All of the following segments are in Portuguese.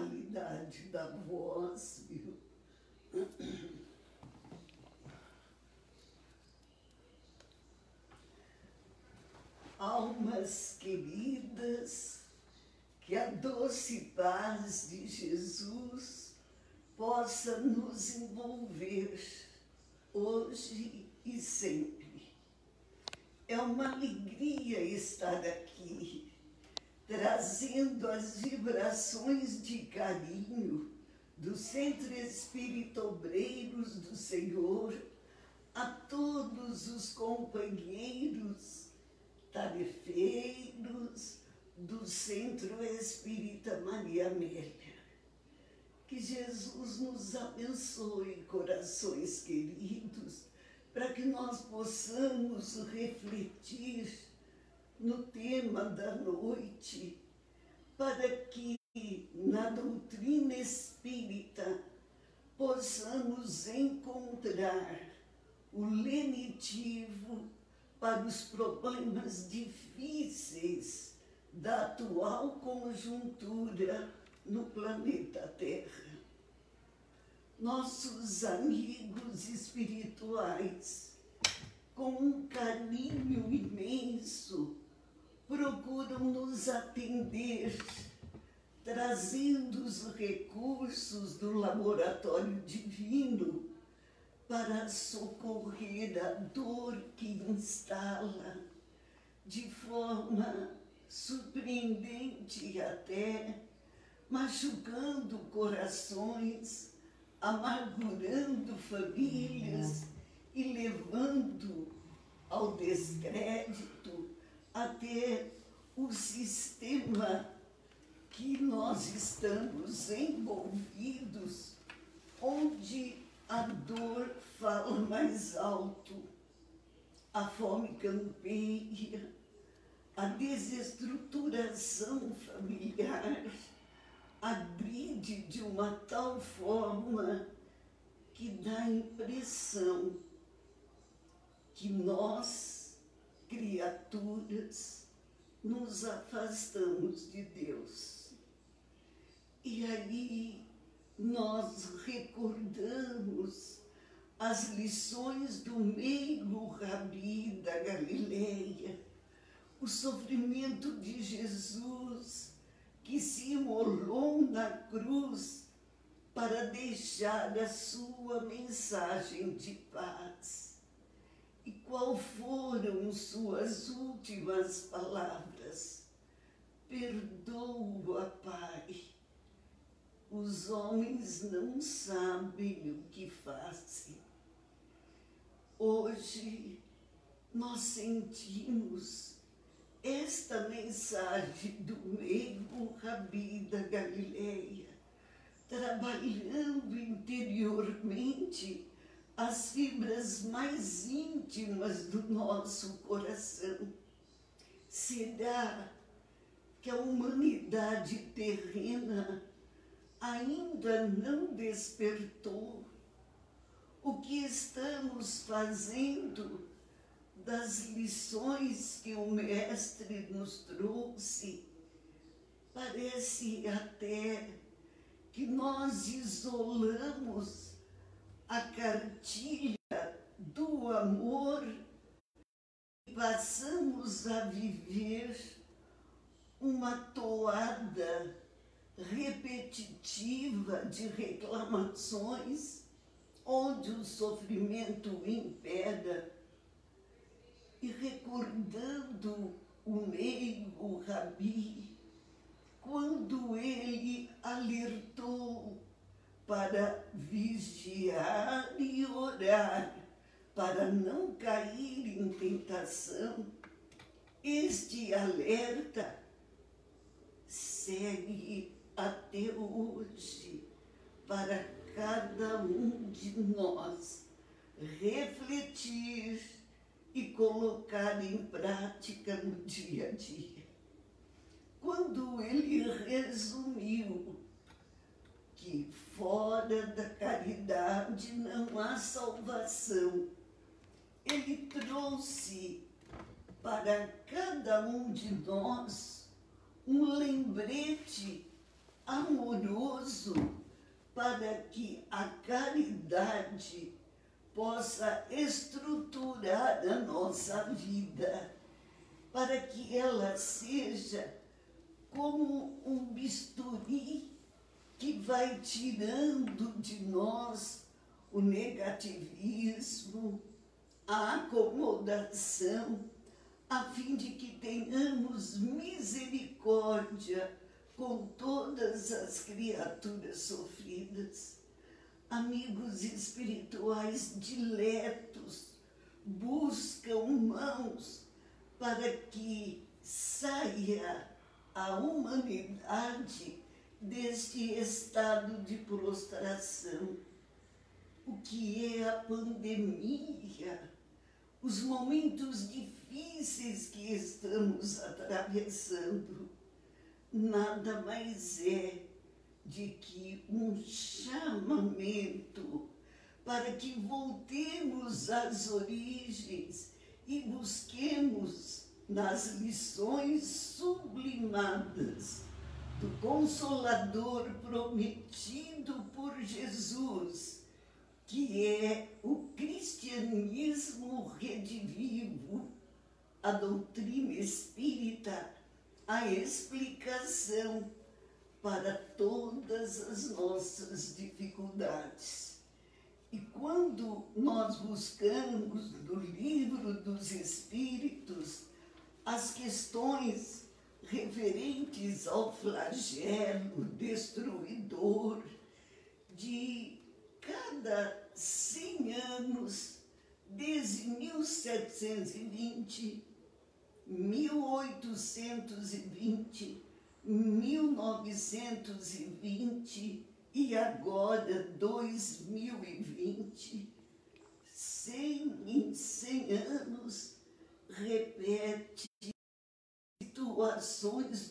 tonalidade da voz, viu? Almas queridas, que a doce paz de Jesus possa nos envolver hoje e sempre. É uma alegria estar aqui, trazendo as vibrações de carinho do Centro Espírita Obreiros do Senhor a todos os companheiros tarefeiros do Centro Espírita Maria Amélia. Que Jesus nos abençoe, corações queridos, para que nós possamos refletir no tema da noite, para que na doutrina espírita possamos encontrar o lenitivo para os problemas difíceis da atual conjuntura no planeta Terra. Nossos amigos espirituais, com um carinho imenso, procuram nos atender, trazendo os recursos do laboratório divino para socorrer a dor que instala de forma surpreendente até, machucando corações, amargurando famílias e levando ao descrédito até o sistema que nós estamos envolvidos, onde a dor fala mais alto, a fome campeia, a desestruturação familiar agride de uma tal forma que dá a impressão que nós, criaturas, nos afastamos de Deus. E aí nós recordamos as lições do meigo Rabi da Galileia, o sofrimento de Jesus que se imolou na cruz para deixar a sua mensagem de paz. E qual foram suas últimas palavras? Perdoa, Pai. Os homens não sabem o que fazem. Hoje nós sentimos esta mensagem do meigo Rabi da Galileia, trabalhando interiormente as fibras mais íntimas do nosso coração. Será que a humanidade terrena ainda não despertou? O que estamos fazendo das lições que o Mestre nos trouxe? Parece até que nós isolamos a cartilha do amor e passamos a viver uma toada repetitiva de reclamações, onde o sofrimento impera. E recordando o meigo Rabi, quando ele alertou para vigiar e orar, para não cair em tentação, este alerta segue até hoje para cada um de nós refletir e colocar em prática no dia a dia. Quando ele resumiu que fora da caridade não há salvação, ele trouxe para cada um de nós um lembrete amoroso para que a caridade possa estruturar a nossa vida, para que ela seja como um bisturi que vai tirando de nós o negativismo, a acomodação, a fim de que tenhamos misericórdia com todas as criaturas sofridas. Amigos espirituais diletos buscam mãos para que saia a humanidade deste estado de prostração. O que é a pandemia? Os momentos difíceis que estamos atravessando nada mais é de que um chamamento para que voltemos às origens e busquemos nas lições sublimadas do Consolador prometido por Jesus, que é o cristianismo redivivo, a doutrina espírita, a explicação para todas as nossas dificuldades. E quando nós buscamos no livro dos Espíritos as questões referentes ao flagelo destruidor de cada 100 anos, desde 1720, 1820, 1920 e agora 2020, 100 em 100 anos, repete situações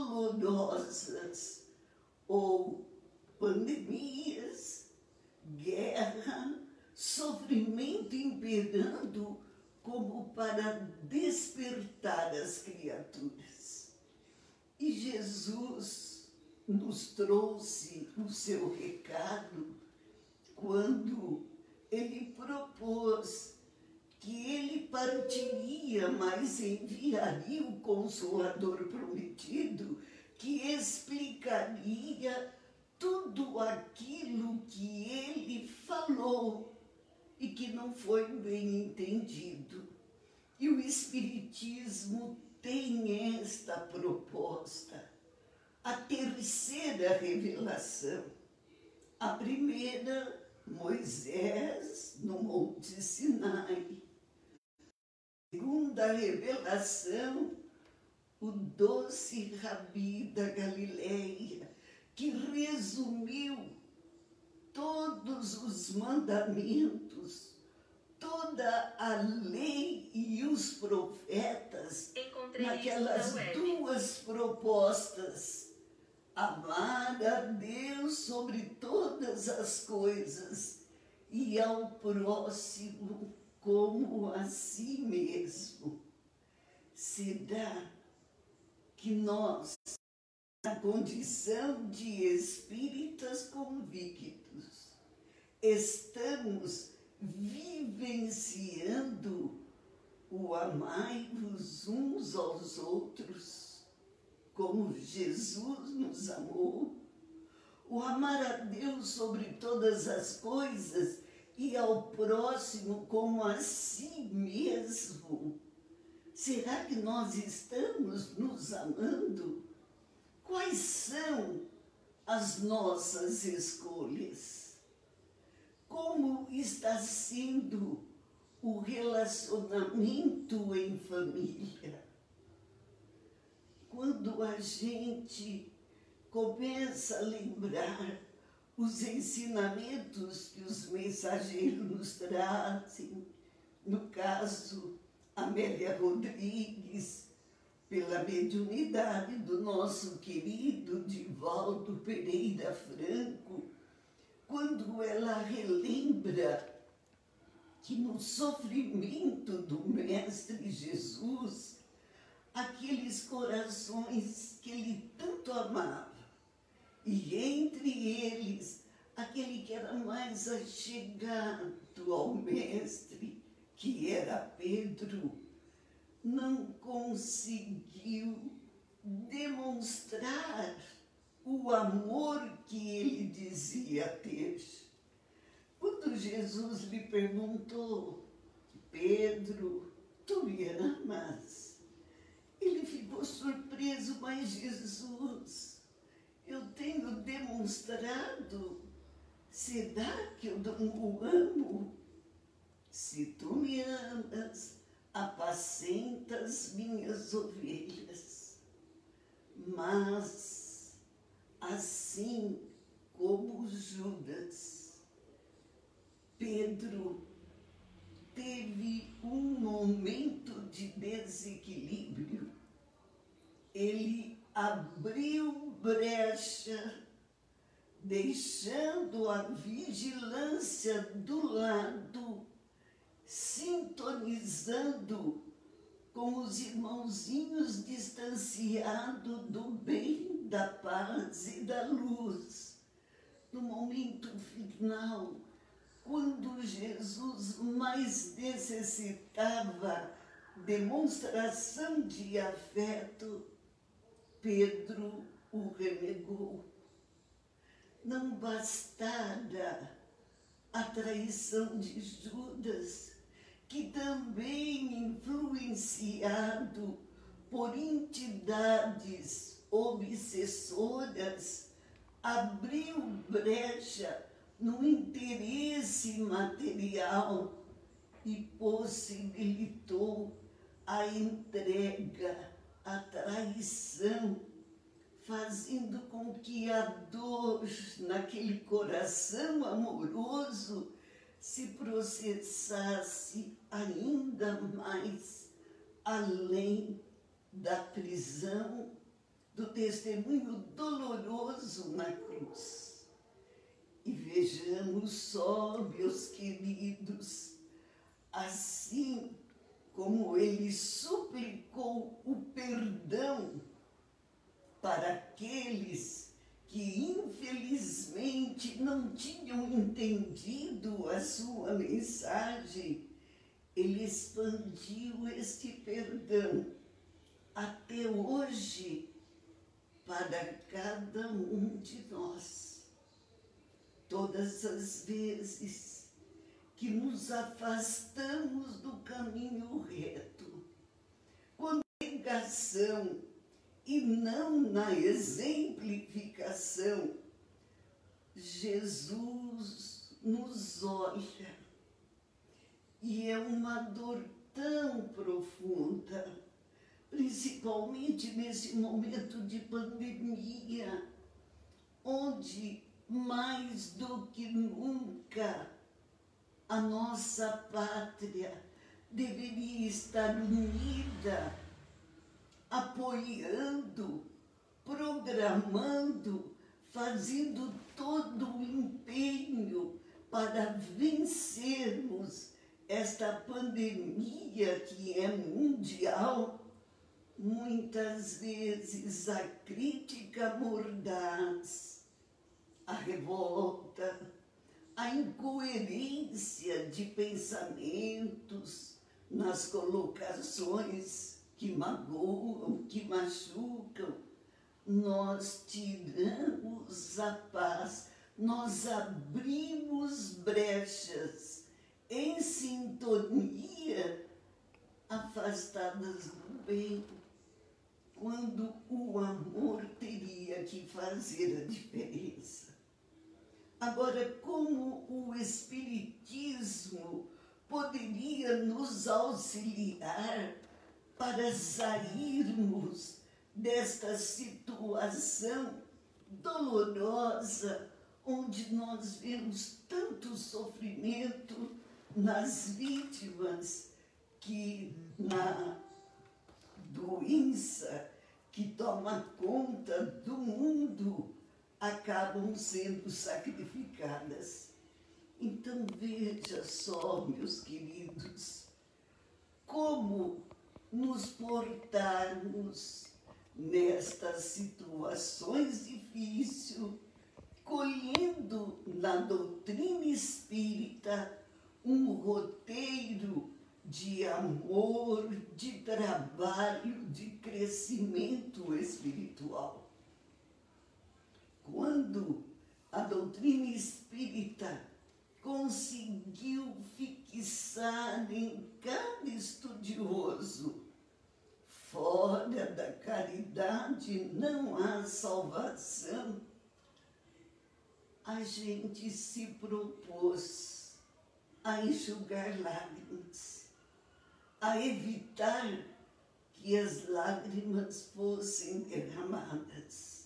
dolorosas ou pandemias, guerra, sofrimento imperando como para despertar as criaturas. E Jesus nos trouxe o seu recado quando ele propôs que ele partiria, mas enviaria o Consolador prometido, que explicaria tudo aquilo que ele falou e que não foi bem entendido. E o Espiritismo tem esta proposta. A terceira revelação. A primeira, Moisés no Monte Sinai. A segunda revelação, o doce Rabi da Galileia, que resumiu todos os mandamentos, toda a lei e os profetas naquelas duas propostas: amar a Deus sobre todas as coisas e ao próximo como a si mesmo. Será que nós, na condição de espíritas convictos, estamos vivenciando o amai-vos uns aos outros, como Jesus nos amou, o amar a Deus sobre todas as coisas e ao próximo como a si mesmo? Será que nós estamos nos amando? Quais são as nossas escolhas? Como está sendo o relacionamento em família? Quando a gente começa a lembrar os ensinamentos que os mensageiros nos trazem, no caso, Amélia Rodrigues, pela mediunidade do nosso querido Divaldo Pereira Franco, quando ela relembra que no sofrimento do Mestre Jesus, aqueles corações que ele tanto amava E entre eles, aquele que era mais achegado ao Mestre, que era Pedro, não conseguiu demonstrar o amor que ele dizia ter. Quando Jesus lhe perguntou: Pedro, tu me amas? Ele ficou surpreso, mas Jesus, eu tenho demonstrado, será que eu não o amo? Se tu me amas, apacenta as minhas ovelhas. Mas, assim como Judas, Pedro teve um momento de desequilíbrio. Ele abriu brecha, deixando a vigilância do lado, sintonizando com os irmãozinhos distanciados do bem, da paz e da luz. No momento final, quando Jesus mais necessitava demonstração de afeto, Pedro o renegou. Não bastara a traição de Judas, que também, influenciado por entidades obsessoras, abriu brecha no interesse material e possibilitou a entrega, a traição, fazendo com que a dor naquele coração amoroso se processasse ainda mais além da prisão, do testemunho doloroso na cruz. E vejamos só, meus queridos, assim como ele suplicou o perdão para aqueles que infelizmente não tinham entendido a sua mensagem, ele expandiu este perdão até hoje para cada um de nós. Todas as vezes que nos afastamos do caminho reto, com negação e não na exemplificação, Jesus nos olha e é uma dor tão profunda, principalmente nesse momento de pandemia, onde mais do que nunca a nossa pátria deveria estar unida, apoiando, programando, fazendo todo o empenho para vencermos esta pandemia que é mundial. Muitas vezes a crítica mordaz, a revolta, a incoerência de pensamentos nas colocações que magoam, que machucam, nós tiramos a paz, nós abrimos brechas em sintonia, afastadas do bem, quando o amor teria que fazer a diferença. Agora, como o Espiritismo poderia nos auxiliar para sairmos desta situação dolorosa, onde nós vemos tanto sofrimento nas vítimas, que na doença que toma conta do mundo acabam sendo sacrificadas. Então veja só, meus queridos, como nos portarmos nestas situações difíceis, colhendo na doutrina espírita um roteiro de amor, de trabalho, de crescimento espiritual. Quando a doutrina espírita conseguiu fixar em cada estudioso: fora da caridade não há salvação, a gente se propôs a enxugar lágrimas, a evitar que as lágrimas fossem derramadas.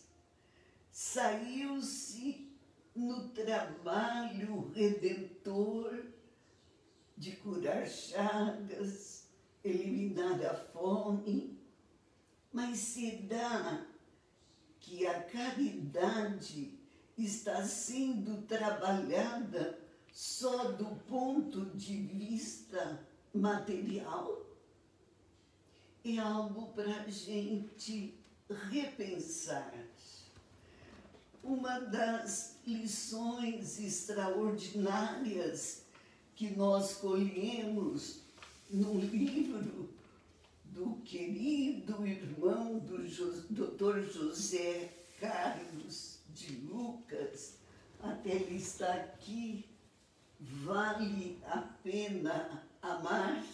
Saiu-se no trabalho redentor de curar chagas, eliminar a fome, mas será que a caridade está sendo trabalhada só do ponto de vista material? É algo para a gente repensar. Uma das lições extraordinárias que nós colhemos no livro do querido irmão do Dr. José Carlos de Lucas, até ele está aqui, Vale a Pena Amar.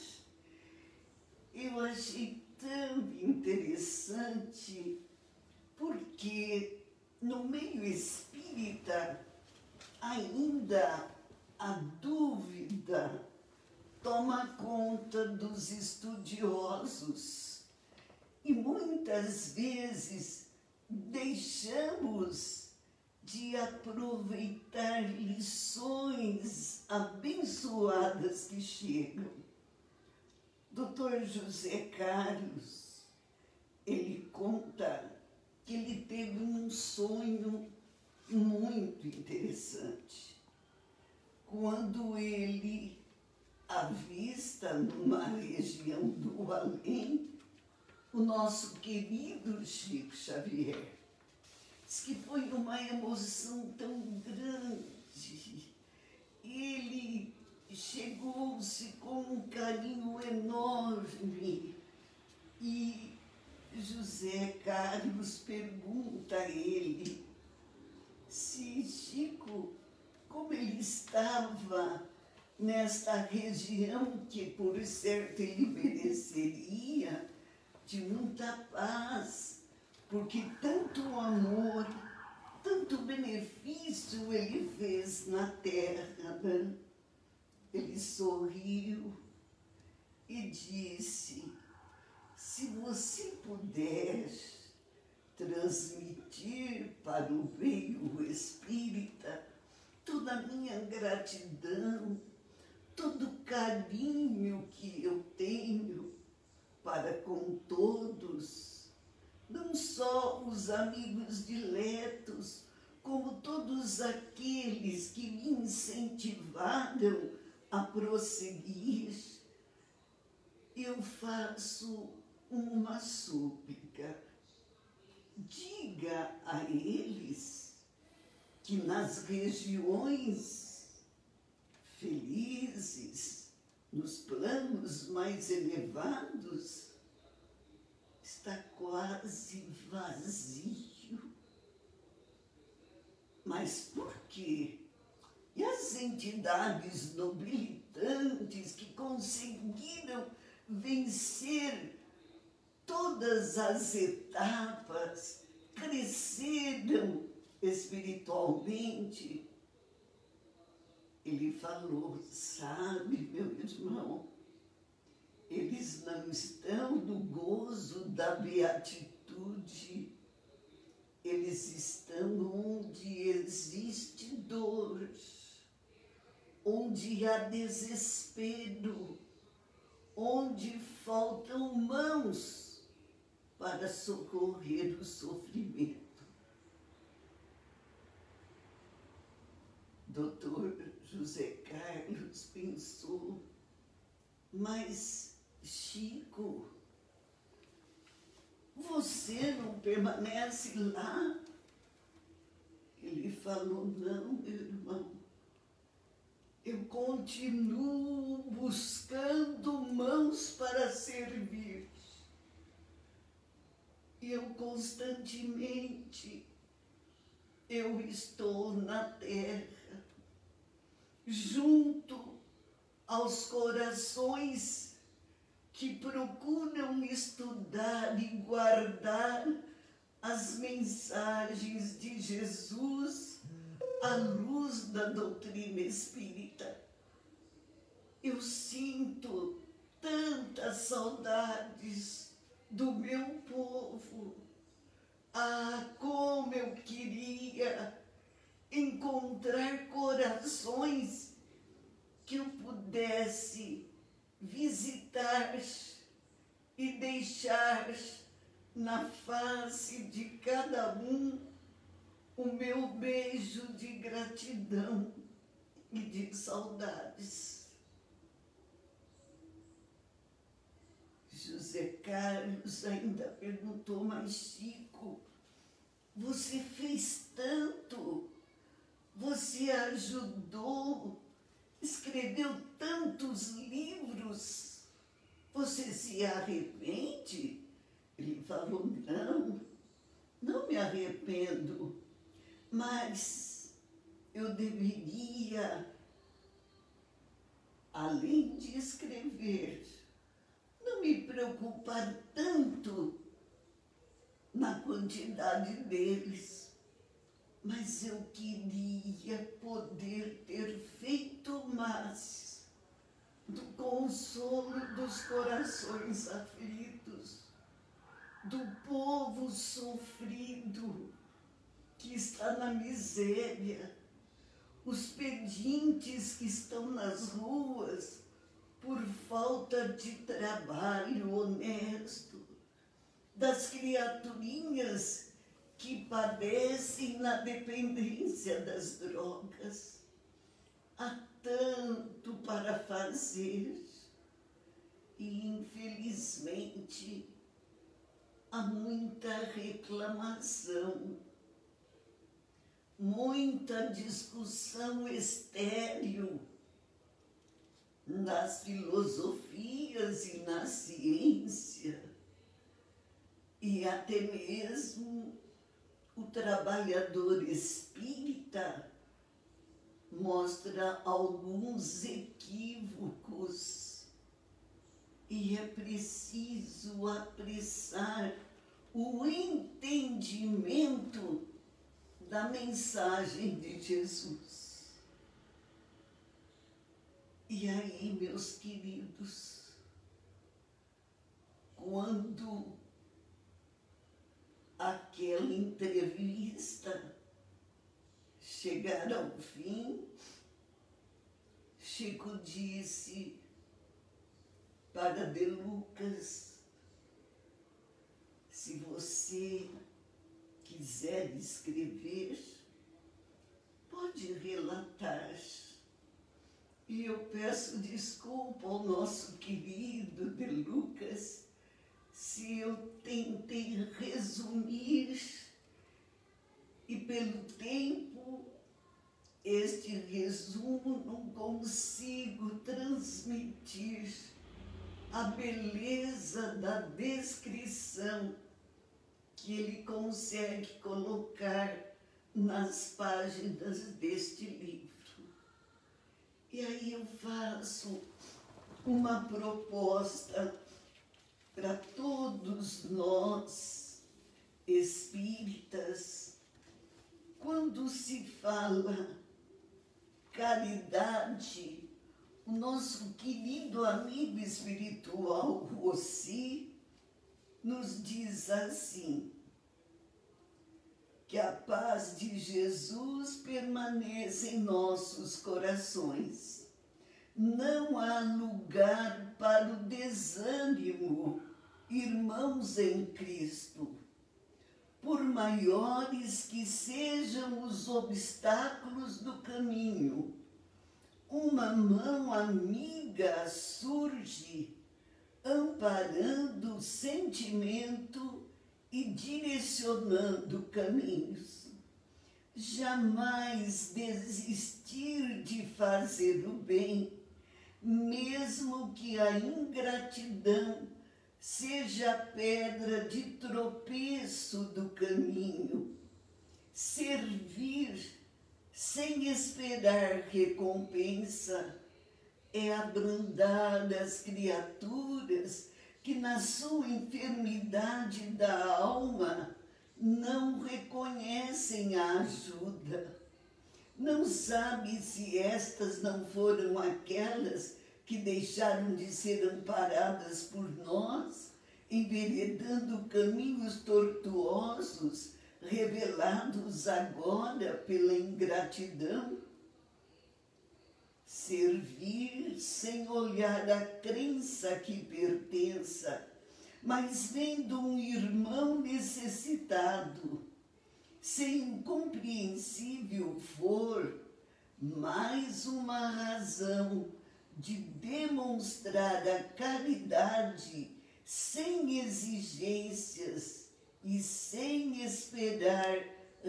Eu achei tão interessante, porque no meio espírita ainda a dúvida toma conta dos estudiosos e muitas vezes deixamos de aproveitar lições abençoadas que chegam. Dr. José Carlos, ele conta que ele teve um sonho muito interessante. Quando ele avista numa região do além o nosso querido Chico Xavier. Diz que foi uma emoção tão grande. Ele chegou-se com um carinho enorme e José Carlos pergunta a ele se Chico, como ele estava nesta região que por certo ele mereceria, de muita paz, porque tanto amor, tanto benefício ele fez na terra, né? Ele sorriu e disse: se você puder transmitir para o meio espírita toda a minha gratidão, todo o carinho que eu tenho para com todos, não só os amigos diletos, como todos aqueles que me incentivaram a prosseguir, eu faço uma súplica. Diga a eles que nas regiões felizes, nos planos mais elevados, está quase vazio. Mas por quê? E as entidades nobilitantes que conseguiram vencer todas as etapas, cresceram espiritualmente? Ele falou: sabe, meu irmão, eles não estão no gozo da beatitude, eles estão onde existe dor, onde há desespero, onde faltam mãos para socorrer o sofrimento. Doutor José Carlos pensou: mas Chico, você não permanece lá? Ele falou, não, meu irmão, eu continuo buscando mãos para servir. E eu constantemente, eu estou na terra, junto aos corações que procuram estudar e guardar as mensagens de Jesus à luz da doutrina espírita. Eu sinto tantas saudades do meu povo. Ah, como eu queria encontrar corações que eu pudesse visitar e deixar na face de cada um o meu beijo de gratidão e de saudades. José Carlos ainda perguntou, mas Chico, você fez tanto, você ajudou, escreveu tantos livros, você se arrepende? Ele falou, não, não me arrependo, mas eu deveria, além de escrever, não me preocupar tanto na quantidade deles, mas eu queria poder ter feito mais do consolo dos corações aflitos, do povo sofrido que está na miséria, os pedintes que estão nas ruas por falta de trabalho honesto, das criaturinhas que padecem na dependência das drogas. Há tanto para fazer e, infelizmente, há muita reclamação, muita discussão estéril nas filosofias e na ciência, e até mesmo o trabalhador espírita mostra alguns equívocos, e é preciso apressar o entendimento da mensagem de Jesus. E aí, meus queridos, quando aquela entrevista chegar ao fim, Chico disse para De Lucas, se você quiser escrever, pode relatar. E eu peço desculpa ao nosso querido De Lucas se eu tentei resumir e pelo tempo este resumo não consigo transmitir a beleza da descrição que ele consegue colocar nas páginas deste livro. E aí eu faço uma proposta para todos nós, espíritas. Quando se fala caridade, o nosso querido amigo espiritual, Rossi, nos diz assim, que a paz de Jesus permaneça em nossos corações. Não há lugar para o desânimo, irmãos em Cristo. Por maiores que sejam os obstáculos do caminho, uma mão amiga surge, amparando o sentimento e direcionando caminhos. Jamais desistir de fazer o bem, mesmo que a ingratidão seja a pedra de tropeço do caminho. Servir sem esperar recompensa é abrandar as criaturas que na sua enfermidade da alma não reconhecem a ajuda. Não sabe se estas não foram aquelas que deixaram de ser amparadas por nós, enveredando caminhos tortuosos, revelados agora pela ingratidão. Servir sem olhar a crença que pertença, mas vendo um irmão necessitado, se incompreensível for, mais uma razão de demonstrar a caridade sem exigências e sem esperar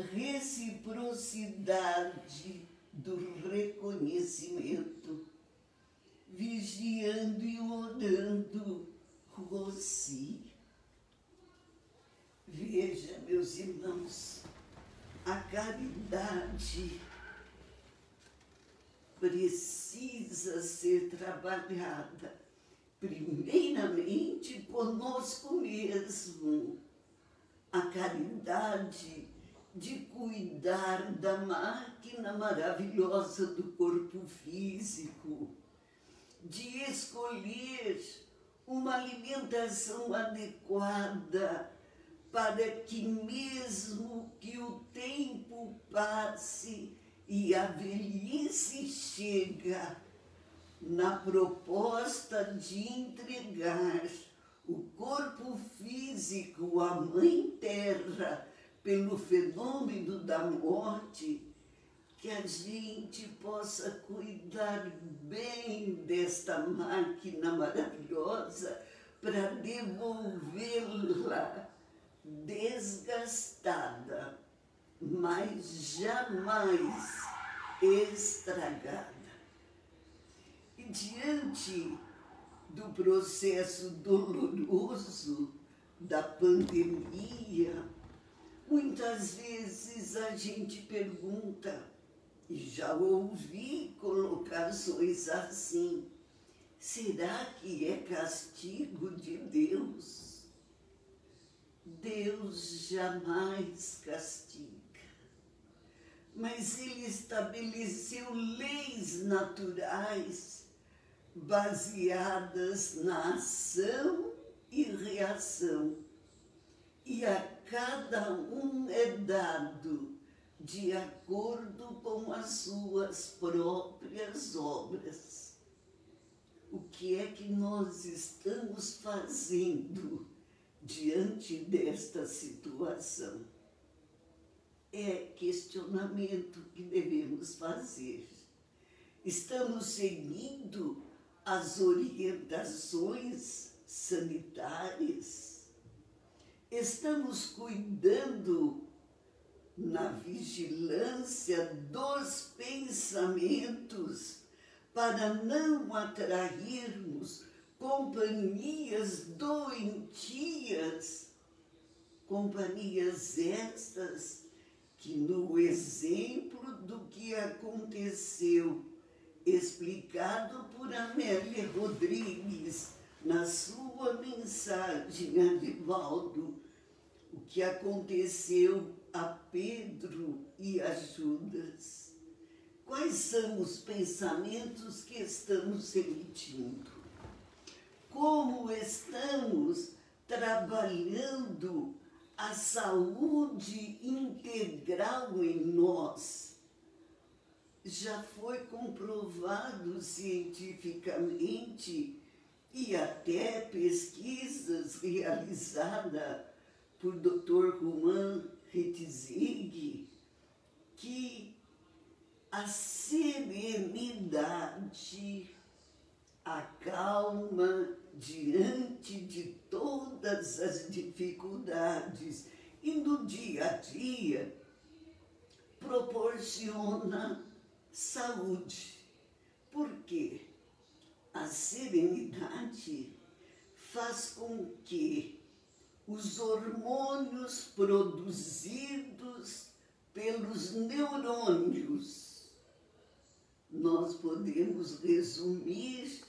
reciprocidade do reconhecimento. Vigiando e orando, Rossi. Veja, meus irmãos, a caridade precisa ser trabalhada, primeiramente, conosco mesmo. A caridade de cuidar da máquina maravilhosa do corpo físico, de escolher uma alimentação adequada para que, mesmo que o tempo passe e a velhice chega, na proposta de entregar o corpo físico à Mãe Terra pelo fenômeno da morte, que a gente possa cuidar bem desta máquina maravilhosa para devolvê-la desgastada, mas jamais estragada. E diante do processo doloroso da pandemia, muitas vezes a gente pergunta, e já ouvi colocações assim: será que é castigo de Deus? Deus jamais castiga, mas Ele estabeleceu leis naturais baseadas na ação e reação, e a cada um é dado de acordo com as suas próprias obras. O que é que nós estamos fazendo diante desta situação? É questionamento que devemos fazer. Estamos seguindo as orientações sanitárias? Estamos cuidando na vigilância dos pensamentos para não atrairmos companhias doentias, companhias estas que, no exemplo do que aconteceu, explicado por Amélia Rodrigues na sua mensagem a Divaldo, o que aconteceu a Pedro e a Judas. Quais são os pensamentos que estamos emitindo? Como estamos trabalhando a saúde integral em nós? Já foi comprovado cientificamente e até pesquisas realizadas por Dr. Roman Hetzig que a serenidade acalma diante de todas as dificuldades e no dia a dia proporciona saúde. Por quê? A serenidade faz com que os hormônios produzidos pelos neurônios, nós podemos resumir,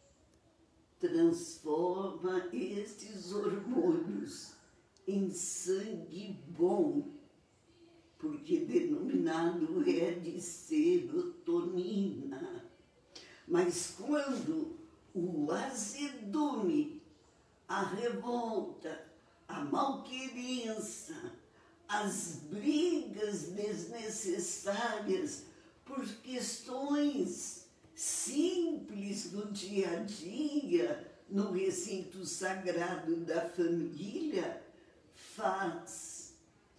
transforma estes hormônios em sangue bom, porque denominado é de serotonina. Mas quando o azedume, a revolta, a malquerença, as brigas desnecessárias por questões simples do dia a dia, no recinto sagrado da família, faz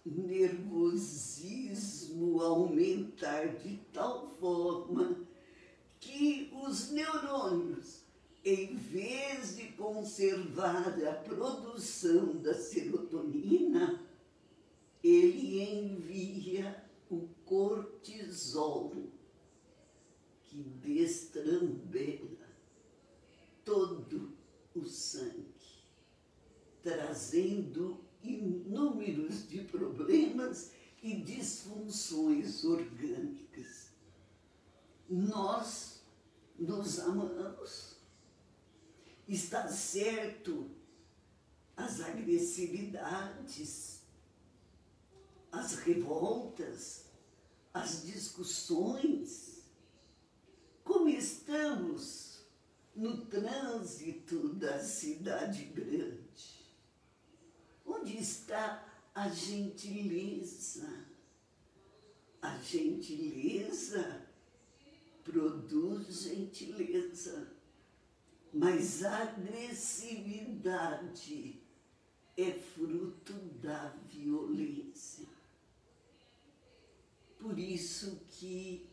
nervosismo aumentar de tal forma que os neurônios, em vez de conservar a produção da serotonina, ele envia o cortisol, que destrambela todo o sangue, trazendo inúmeros de problemas e disfunções orgânicas. Nós nos amamos. Está certo as agressividades, as revoltas, as discussões. Como estamos no trânsito da cidade grande? Onde está a gentileza? A gentileza produz gentileza, mas a agressividade é fruto da violência. Por isso que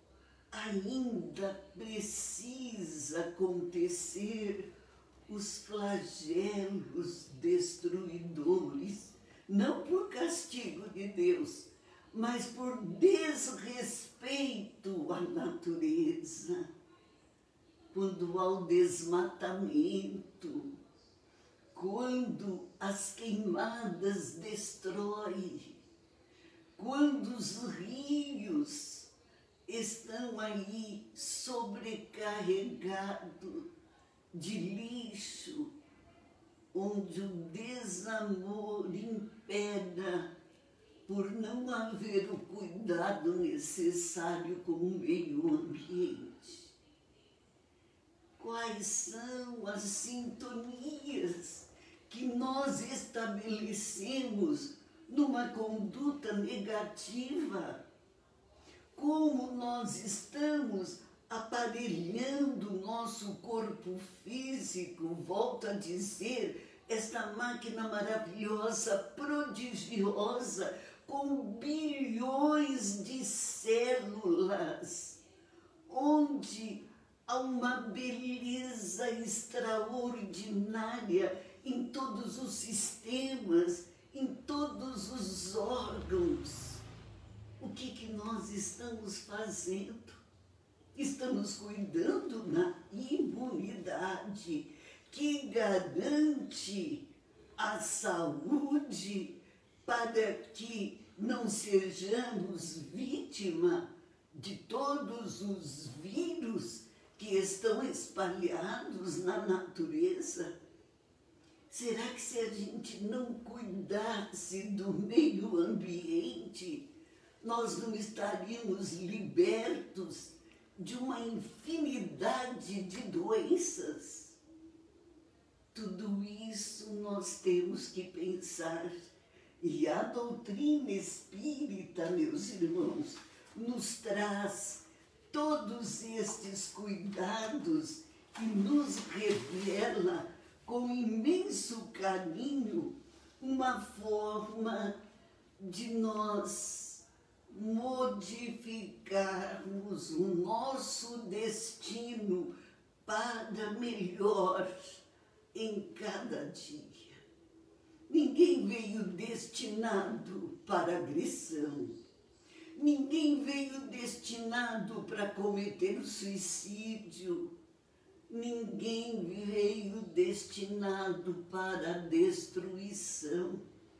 ainda precisa acontecer os flagelos destruidores, não por castigo de Deus, mas por desrespeito à natureza. Quando há o desmatamento, quando as queimadas destroem, quando os rios estão aí sobrecarregados de lixo, onde o desamor impera por não haver o cuidado necessário com o meio ambiente. Quais são as sintonias que nós estabelecemos numa conduta negativa? Como nós estamos aparelhando o nosso corpo físico, volto a dizer, esta máquina maravilhosa, prodigiosa, com bilhões de células, onde há uma beleza extraordinária em todos os sistemas, em todos os órgãos. O que nós estamos fazendo? Estamos cuidando da imunidade, que garante a saúde para que não sejamos vítima de todos os vírus que estão espalhados na natureza. Será que se a gente não cuidasse do meio ambiente, nós não estaríamos libertos de uma infinidade de doenças? Tudo isso nós temos que pensar. E a doutrina espírita, meus irmãos, nos traz todos estes cuidados e nos revela com imenso carinho uma forma de nós modificarmos o nosso destino para melhor em cada dia. Ninguém veio destinado para agressão. Ninguém veio destinado para cometer suicídio. Ninguém veio destinado para a destruição.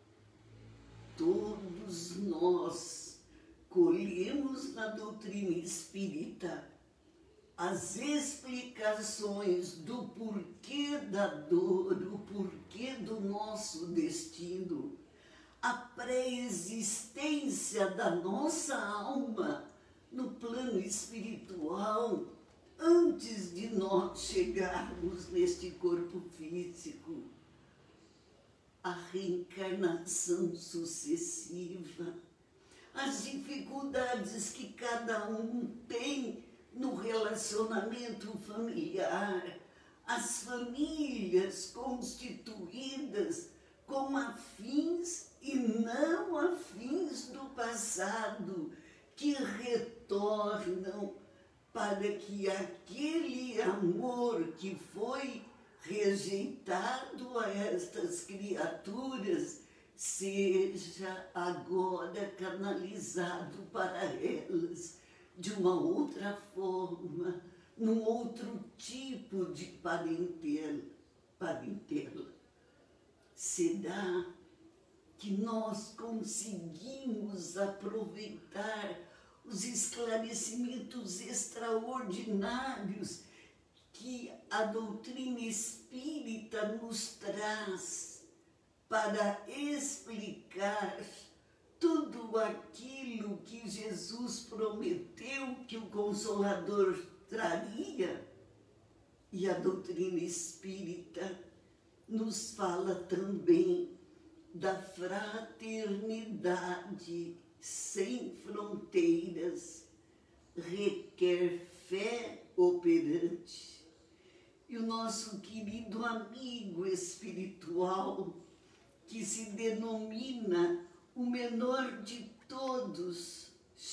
Todos nós colhemos na doutrina espírita as explicações do porquê da dor, o porquê do nosso destino, a pré-existência da nossa alma no plano espiritual, antes de nós chegarmos neste corpo físico, a reencarnação sucessiva, as dificuldades que cada um tem no relacionamento familiar, as famílias constituídas com afins e não afins do passado, que retornam para que aquele amor que foi rejeitado a estas criaturas seja agora canalizado para elas de uma outra forma, num outro tipo de parentela. Será que nós conseguimos aproveitar os esclarecimentos extraordinários que a doutrina espírita nos traz para explicar tudo aquilo que Jesus prometeu que o Consolador traria? E a doutrina espírita nos fala também da fraternidade sem fronteiras, requer fé operante. E o nosso querido amigo espiritual, que se denomina o menor de todos,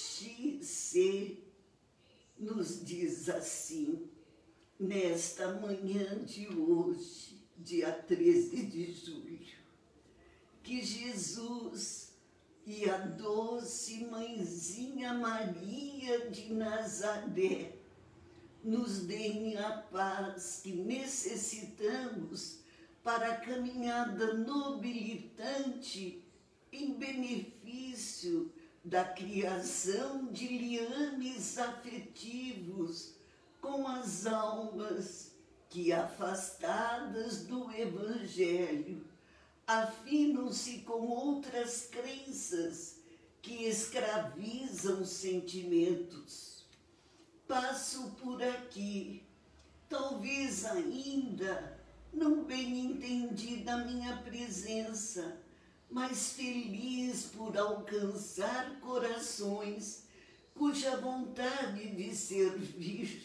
XC, nos diz assim, nesta manhã de hoje, dia 13 de julho, que Jesus e a doce mãezinha Maria de Nazaré nos deem a paz que necessitamos para a caminhada nobilitante em benefício da criação de liames afetivos com as almas que, afastadas do Evangelho, afinam-se com outras crenças que escravizam sentimentos. Passo por aqui, talvez ainda não bem entendida a minha presença, mas feliz por alcançar corações cuja vontade de servir,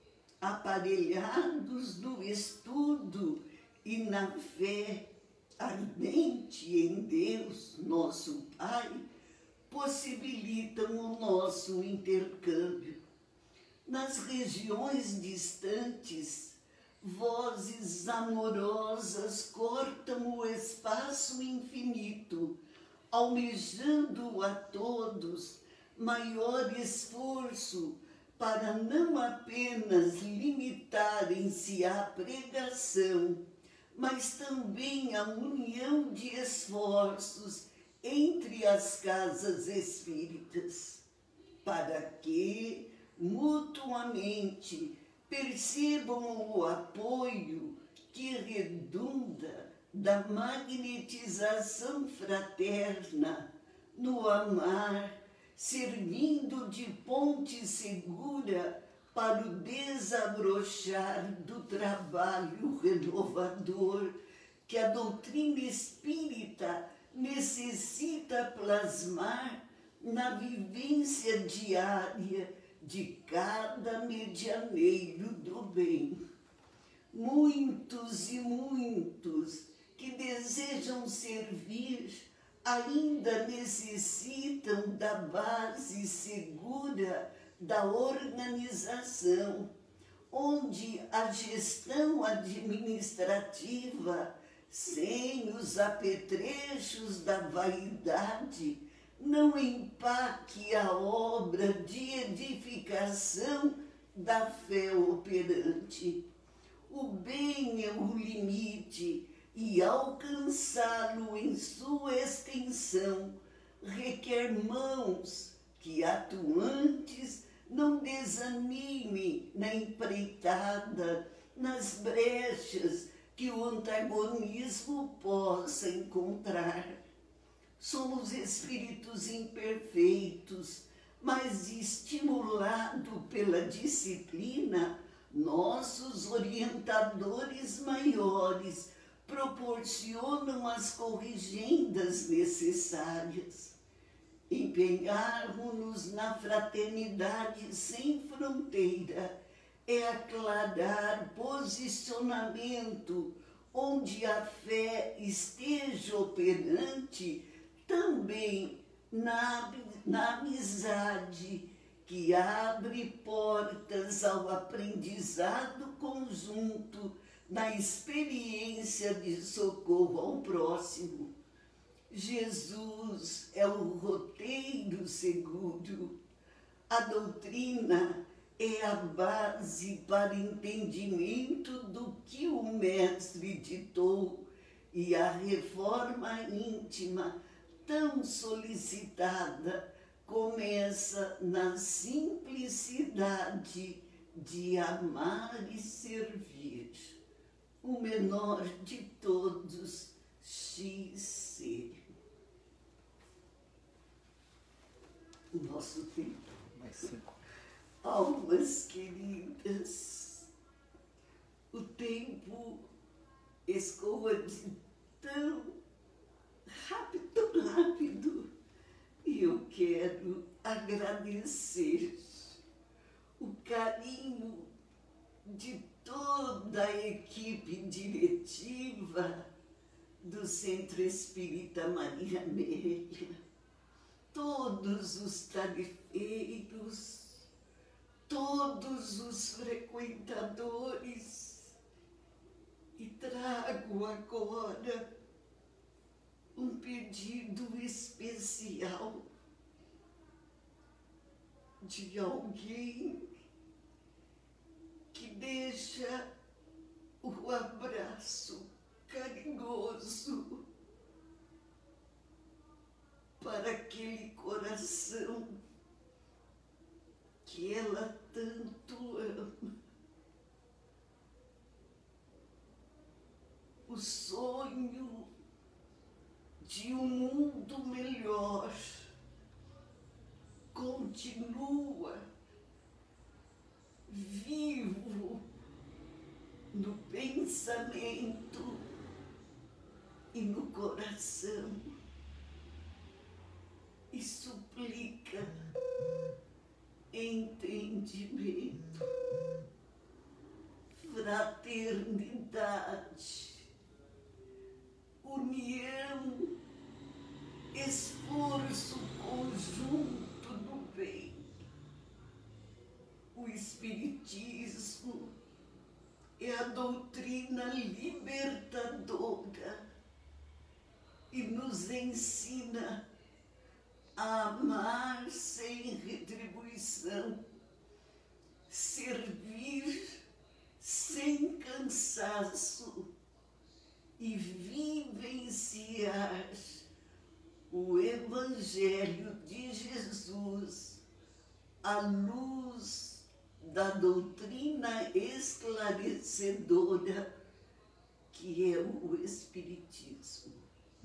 aparelhados no estudo e na fé ardente em Deus, nosso Pai, possibilitam o nosso intercâmbio. Nas regiões distantes, vozes amorosas cortam o espaço infinito, almejando a todos maior esforço para não apenas limitarem-se à pregação, mas também à união de esforços entre as casas espíritas, para que, mutuamente, percebam o apoio que redunda da magnetização fraterna no amar, servindo de ponte segura para o desabrochar do trabalho renovador que a doutrina espírita necessita plasmar na vivência diária de cada medianeiro do bem. Muitos e muitos que desejam servir ainda necessitam da base segura da organização, onde a gestão administrativa, sem os apetrechos da vaidade, não empaque a obra de edificação da fé operante. O bem é o limite e alcançá-lo em sua extensão requer mãos que, atuantes, não desanime na empreitada, nas brechas que o antagonismo possa encontrar. Somos espíritos imperfeitos, mas estimulado pela disciplina, nossos orientadores maiores proporcionam as corrigendas necessárias. Empenharmos-nos na fraternidade sem fronteira é aclarar posicionamento onde a fé esteja operante, também na amizade, que abre portas ao aprendizado conjunto, na experiência de socorro ao próximo. Jesus é o roteiro seguro. A doutrina é a base para entendimento do que o Mestre ditou, e a reforma íntima, tão solicitada, começa na simplicidade de amar e servir. O menor de todos, XC. O nosso tempo. Mais 5. Almas queridas, o tempo escoa de tão rápido, e eu quero agradecer o carinho de toda a equipe diretiva do Centro Espírita Maria Amélia, todos os tarefeiros, todos os frequentadores, e trago agora um pedido especial de alguém que deixa o abraço carinhoso para aquele coração que ela tanto ama. O sonho de um mundo melhor continua vivo no pensamento e no coração, e suplica entendimento, fraternidade, união, esforço conjunto no bem. O Espiritismo é a doutrina libertadora e nos ensina a amar sem retribuição, servir sem cansaço e vivenciar o Evangelho de Jesus à luz da doutrina esclarecedora que é o Espiritismo.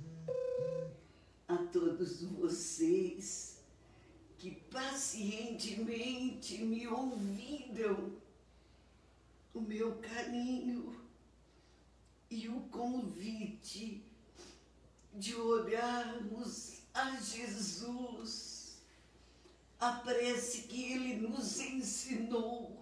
A todos vocês que pacientemente me ouviram, o meu carinho e o convite de orarmos a Jesus, a prece que Ele nos ensinou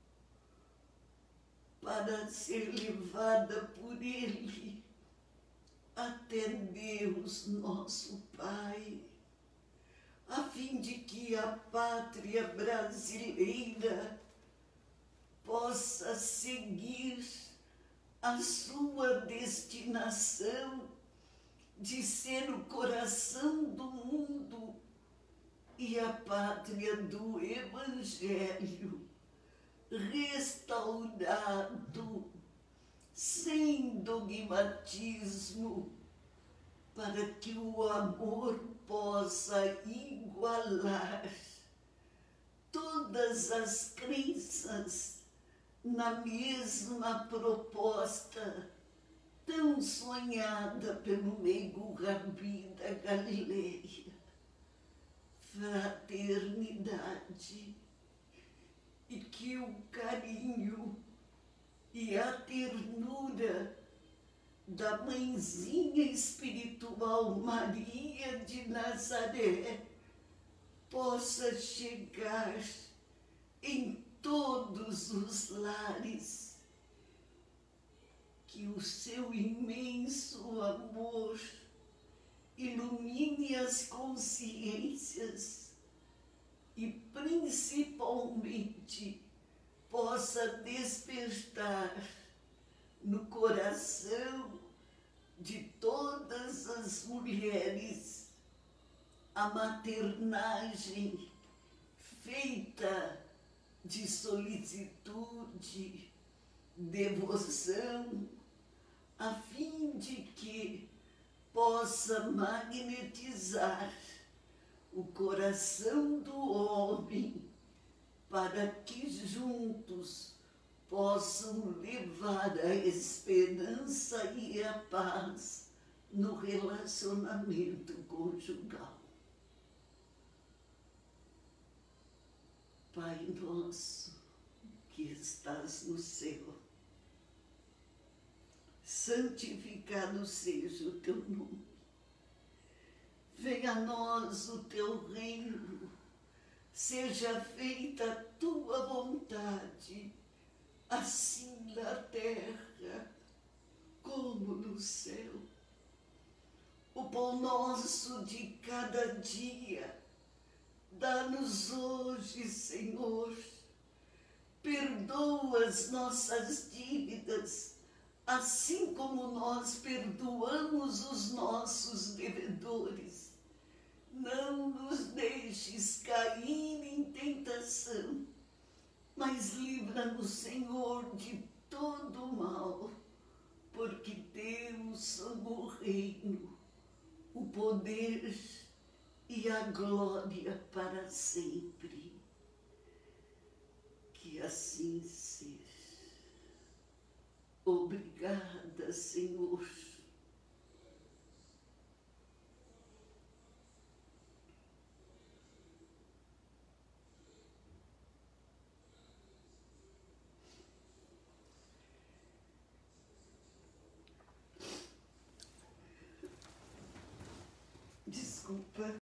para ser levada por Ele até Deus, nosso Pai, a fim de que a pátria brasileira possa possa seguir a sua destinação de ser o coração do mundo e a pátria do Evangelho, restaurado, sem dogmatismo, para que o amor possa igualar todas as crenças na mesma proposta tão sonhada pelo meigo Rabi da Galileia: fraternidade, e que o carinho e a ternura da mãezinha espiritual Maria de Nazaré possa chegar em todos os lares, que o seu imenso amor ilumine as consciências e principalmente possa despertar no coração de todas as mulheres a maternagem feita de solicitude, devoção, a fim de que possa magnetizar o coração do homem para que juntos possam levar a esperança e a paz no relacionamento conjugal. Pai nosso, que estás no céu, santificado seja o teu nome. Venha a nós o teu reino, seja feita a tua vontade, assim na terra como no céu. O pão nosso de cada dia dá-nos hoje, Senhor. Perdoa as nossas dívidas, assim como nós perdoamos os nossos devedores. Não nos deixes cair em tentação, mas livra-nos, Senhor, de todo mal, porque teu são o reino, o poder e a glória para sempre. Que assim seja. Obrigada, Senhor. Desculpa.